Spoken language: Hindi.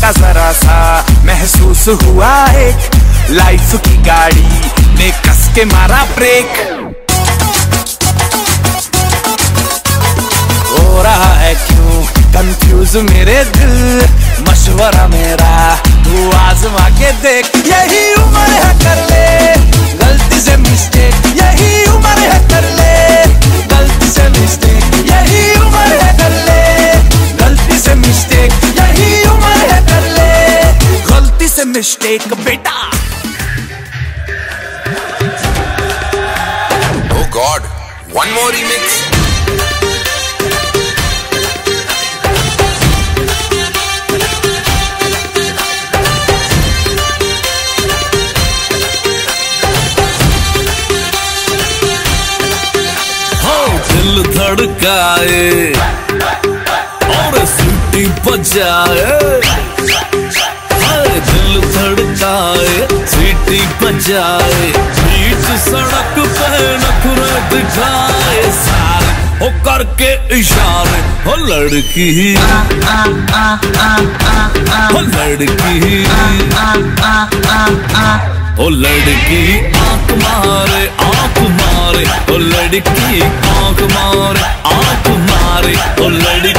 का जरा सा महसूस हुआ एक, लाइफ की गाड़ी ने कस के मारा ब्रेक। हो रहा है क्यों कंफ्यूज मेरे दिल, मशवरा मेरा तू आजमा के देख। यही उम्र है कर ले गलती से मिस्टेक, यही उम्र है कर ले गलती से मिस्टेक, यही उम्र है कर ले गलती से मिस्टेक, यही उम्र है कर ले गलती से मिस्टेक बेटा। Oh God, one more remix. दिल धड़काए और सीटी बजाए, दिल धड़काए सीटी बजाए, बीच सड़क पे नखरे दिखाए सारे हो करके इशारे। हो लड़की हो लड़की ओ लड़की आंख मारे ओ लड़की आंख मारे ओ लड़की